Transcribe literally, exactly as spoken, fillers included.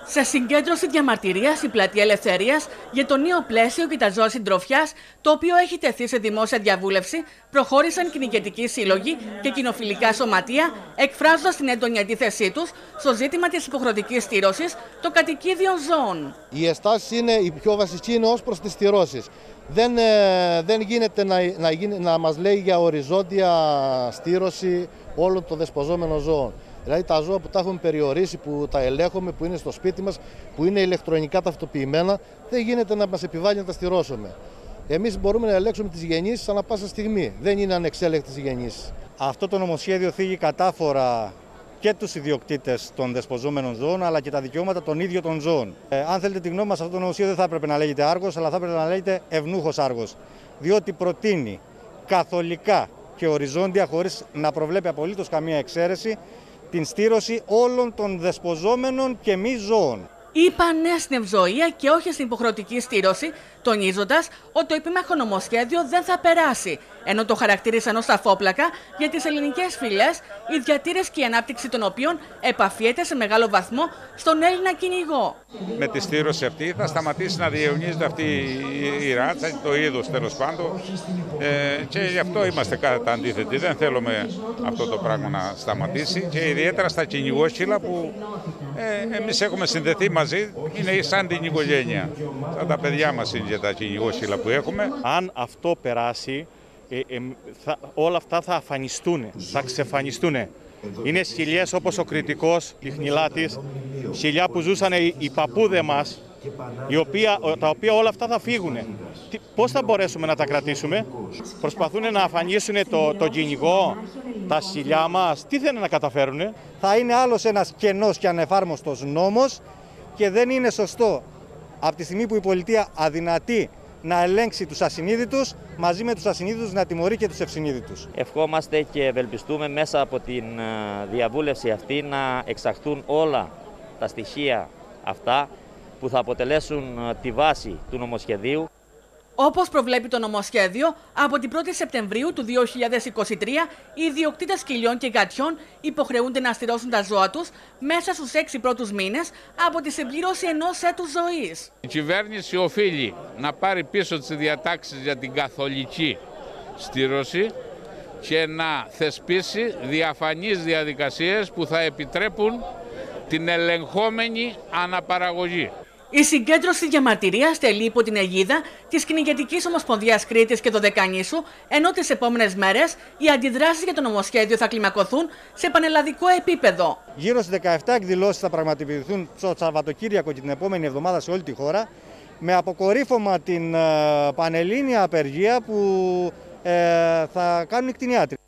Σε συγκέντρωση διαμαρτυρίας στην Πλατεία Ελευθερίας για το νέο πλαίσιο και τα ζώα συντροφιάς, το οποίο έχει τεθεί σε δημόσια διαβούλευση, προχώρησαν κυνηγετικοί σύλλογοι και κοινοφιλικά σωματεία, εκφράζοντας την έντονη αντίθεσή τους στο ζήτημα της υποχρεωτικής στήρωσης των κατοικίδιων ζώων. Η αισθάση είναι η πιο βασική, είναι ως προς τις στηρώσεις. Δεν, ε, δεν γίνεται να, να, γίνει, να μας λέει για οριζόντια στήρωση όλων των δεσποζόμενων ζώων. Δηλαδή τα ζώα που τα έχουμε περιορίσει, που τα ελέγχουμε, που είναι στο σπίτι μας, που είναι ηλεκτρονικά ταυτοποιημένα, δεν γίνεται να μας επιβάλλει να τα στηρώσουμε. Εμείς μπορούμε να ελέγξουμε τις γεννήσεις ανά πάσα στιγμή. Δεν είναι ανεξέλεγκτες οι γεννήσεις. Αυτό το νομοσχέδιο θίγει κατάφορα και τους ιδιοκτήτες των δεσποζόμενων ζώων, αλλά και τα δικαιώματα των ίδιων των ζώων. Ε, αν θέλετε τη γνώμη μας, αυτό το νομοσχέδιο δεν θα έπρεπε να λέγεται άργος, αλλά θα έπρεπε να λέγεται ευνούχος άργος. Διότι προτείνει καθολικά και οριζόντια, χωρίς να προβλέπει απολύτως καμία εξαίρεση, την στήρωση όλων των δεσποζόμενων και μη ζώων. Είπαν ναι στην ευζοία και όχι στην υποχρεωτική στήρωση, τονίζοντας ότι το επίμαχο νομοσχέδιο δεν θα περάσει, ενώ το χαρακτήρισαν ως ταφόπλακα για τις ελληνικές φυλές, η διατήρηση και η ανάπτυξη των οποίων επαφιέται σε μεγάλο βαθμό στον Έλληνα κυνηγό. Με τη στήρωση αυτή θα σταματήσει να διαιωνίζεται αυτή η ράτσα, το είδος τέλος πάντων, ε, και γι' αυτό είμαστε κατά αντίθετοι. Δεν θέλουμε αυτό το πράγμα να σταματήσει και ιδιαίτερα στα κυνηγόσκυλα που ε, εμείς έχουμε συνδεθεί μαζί, είναι σαν την οικογένεια. Σαν τα παιδιά μας είναι και τα κυνηγόσκυλα που έχουμε. Αν αυτό περάσει, ε, ε, θα, όλα αυτά θα αφανιστούν, θα ξεφανιστούν. Είναι σκυλιές όπως ο Κρητικός, η Χνηλάτης, σκυλιά που ζούσαν οι, οι παππούδες μας, οι οποία, τα οποία όλα αυτά θα φύγουν. Τι, πώς θα μπορέσουμε να τα κρατήσουμε? Προσπαθούν να αφανίσουν το, το κυνηγό, τα σκυλιά μας. Τι θέλουν να καταφέρουν? Θα είναι άλλος ένας κενός και ανεφάρμοστος νόμος και δεν είναι σωστό από τη στιγμή που η πολιτεία αδυνατεί να ελέγξει τους ασυνείδητους, μαζί με τους ασυνείδητους να τιμωρεί και τους ευσυνείδητους. Ευχόμαστε και ευελπιστούμε μέσα από την διαβούλευση αυτή να εξαχθούν όλα τα στοιχεία αυτά που θα αποτελέσουν τη βάση του νομοσχεδίου. Όπως προβλέπει το νομοσχέδιο, από την πρώτη Σεπτεμβρίου του δύο χιλιάδες είκοσι τρία οι ιδιοκτήτες σκυλιών και γατιών υποχρεούνται να στηρώσουν τα ζώα τους μέσα στους έξι πρώτους μήνες από τη συμπλήρωση ενός έτους ζωής. Η κυβέρνηση οφείλει να πάρει πίσω τις διατάξεις για την καθολική στήρωση και να θεσπίσει διαφανείς διαδικασίες που θα επιτρέπουν την ελεγχόμενη αναπαραγωγή. Η συγκέντρωση διαμαρτυρίας τελεί υπό την αιγίδα της Κυνηγετικής Ομοσπονδίας Κρήτης και Δωδεκανήσου, ενώ τις επόμενες μέρες οι αντιδράσεις για το νομοσχέδιο θα κλιμακωθούν σε πανελλαδικό επίπεδο. Γύρω στις δεκαεπτά εκδηλώσεις θα πραγματοποιηθούν το Σαββατοκύριακο και την επόμενη εβδομάδα σε όλη τη χώρα, με αποκορύφωμα την πανελλήνια απεργία που ε, θα κάνουν οι κτηνίατροι.